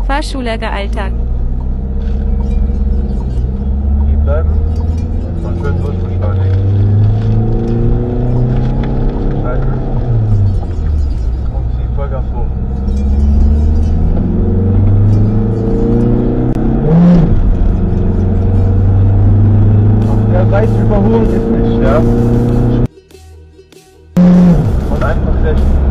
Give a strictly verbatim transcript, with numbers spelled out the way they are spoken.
Fahrschullehrer Alltag. Stehen bleiben und schön durchbeschleunigen. Schalten und zieh Vollgas hoch. Auf der Seite überholen ist nicht, ja? Und einfach lächeln.